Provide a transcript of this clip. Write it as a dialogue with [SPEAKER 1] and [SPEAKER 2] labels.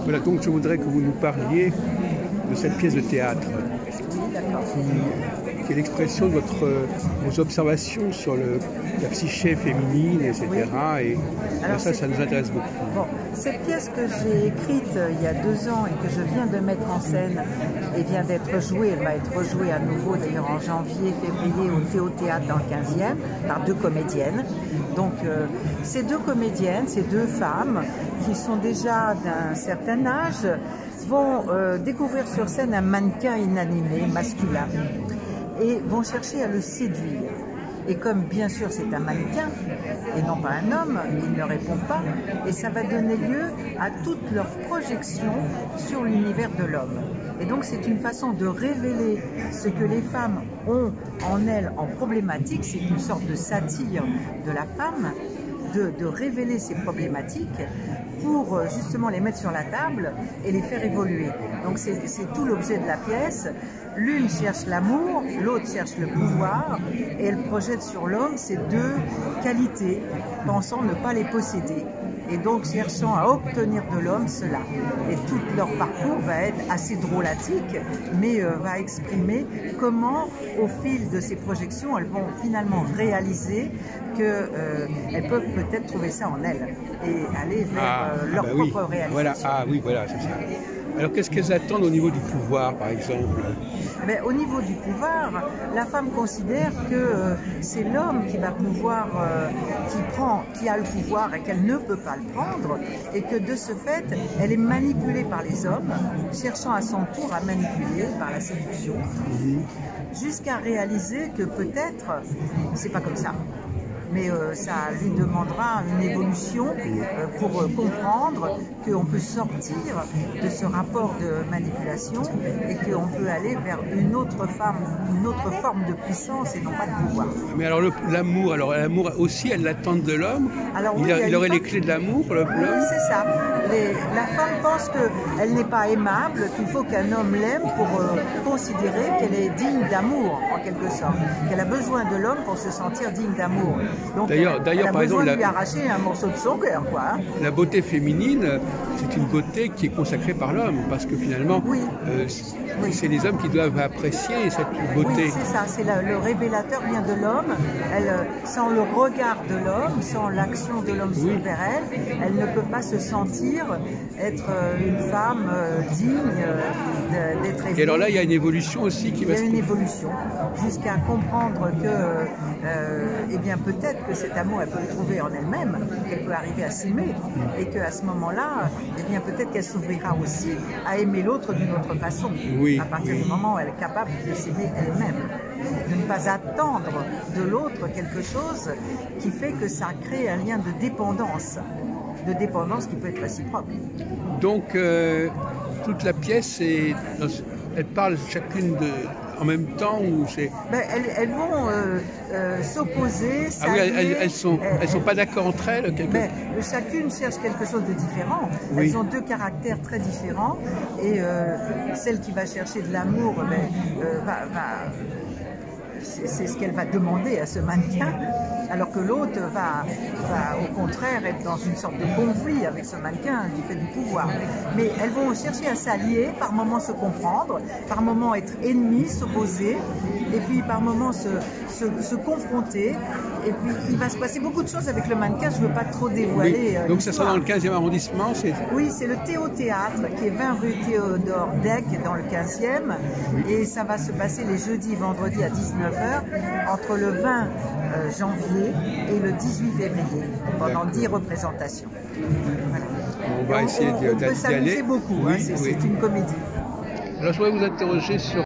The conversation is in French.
[SPEAKER 1] Voilà, donc je voudrais que vous nous parliez de cette pièce de théâtre qui est l'expression de vos observations sur la psyché féminine, etc. Oui. Et alors ça nous intéresse beaucoup.
[SPEAKER 2] Bon, cette pièce que j'ai écrite il y a 2 ans et que je viens de mettre en scène et vient d'être jouée, elle va être jouée à nouveau d'ailleurs en janvier, février au Théâtre dans le 15e par 2 comédiennes. Donc ces 2 comédiennes, ces 2 femmes qui sont déjà d'un certain âge, vont découvrir sur scène un mannequin inanimé masculin et vont chercher à le séduire. Et comme bien sûr c'est un mannequin et non pas un homme, il ne répond pas et ça va donner lieu à toutes leurs projections sur l'univers de l'homme. Et donc c'est une façon de révéler ce que les femmes ont en elles en problématique, c'est une sorte de satire de la femme, de révéler ces problématiques pour justement les mettre sur la table et les faire évoluer. Donc c'est tout l'objet de la pièce. L'une cherche l'amour, l'autre cherche le pouvoir et elle projette sur l'homme ces 2 qualités, pensant ne pas les posséder et donc cherchant à obtenir de l'homme cela. Et tout leur parcours va être assez drôlatique, mais va exprimer comment, au fil de ces projections, elles vont finalement réaliser qu'elles peuvent peut-être trouver ça en elles et aller vers leur propre réalisation.
[SPEAKER 1] Voilà, oui, voilà, c'est ça. Alors qu'est-ce qu'elles attendent au niveau du pouvoir, par exemple?
[SPEAKER 2] Mais au niveau du pouvoir, la femme considère que c'est l'homme qui va pouvoir, qui a le pouvoir et qu'elle ne peut pas le prendre, et que de ce fait, elle est manipulée par les hommes, cherchant à son tour à manipuler par la séduction, jusqu'à réaliser que peut-être c'est pas comme ça. Mais ça lui demandera une évolution pour comprendre qu'on peut sortir de ce rapport de manipulation et qu'on peut aller vers une autre forme de puissance et non pas de pouvoir.
[SPEAKER 1] Mais alors l'amour aussi, elle l'attend de l'homme. Il aurait les clés de l'amour, l'homme.
[SPEAKER 2] Oui, c'est ça. La femme pense qu'elle n'est pas aimable, qu'il faut qu'un homme l'aime pour considérer qu'elle est digne d'amour, en quelque sorte. Qu'elle a besoin de l'homme pour se sentir digne d'amour. Donc
[SPEAKER 1] d'ailleurs,
[SPEAKER 2] par exemple, de lui arracher un morceau de son cœur, quoi. Hein.
[SPEAKER 1] La beauté féminine, c'est une beauté qui est consacrée par l'homme, parce que finalement, c'est les hommes qui doivent apprécier cette beauté.
[SPEAKER 2] Oui, c'est ça. Le révélateur vient de l'homme. Sans le regard de l'homme, sans l'action de l'homme vers elle ne peut pas se sentir être une femme digne d'être aimée.
[SPEAKER 1] Et alors là, il y a une évolution aussi qui va se...
[SPEAKER 2] Il y a une évolution, jusqu'à comprendre que, eh bien, peut-être que cet amour, elle peut le trouver en elle-même, qu'elle peut arriver à s'aimer, et qu'à ce moment-là, eh bien, peut-être qu'elle s'ouvrira aussi à aimer l'autre d'une autre façon, à partir du moment où elle est capable de s'aimer elle-même, de ne pas attendre de l'autre quelque chose qui fait que ça crée un lien de dépendance qui peut être réciproque.
[SPEAKER 1] Donc, toute la pièce, elle parle chacune en même temps ou c'est...
[SPEAKER 2] Elles vont s'opposer.
[SPEAKER 1] Ah oui, elles sont pas d'accord entre elles
[SPEAKER 2] chacune cherche quelque chose de différent. Oui. Elles ont 2 caractères très différents et celle qui va chercher de l'amour, c'est ce qu'elle va demander à ce mannequin, alors que l'autre va au contraire être dans une sorte de conflit avec ce mannequin du fait du pouvoir. Mais elles vont chercher à s'allier, par moments se comprendre, par moments être ennemies, s'opposer, et puis par moments se confronter. Et puis il va se passer beaucoup de choses avec le mannequin, je ne veux pas trop dévoiler.
[SPEAKER 1] Donc ça sera dans le 15e arrondissement?
[SPEAKER 2] Oui, c'est le Théâtre qui est 20 rue Théodore Deck dans le 15e. Et ça va se passer les jeudis et vendredis à 19h entre le 20 janvier et le 18 février pendant 10 représentations. Voilà.
[SPEAKER 1] On va essayer d'y aller.
[SPEAKER 2] On peut s'amuser beaucoup, c'est une comédie.
[SPEAKER 1] Alors je voudrais vous interroger sur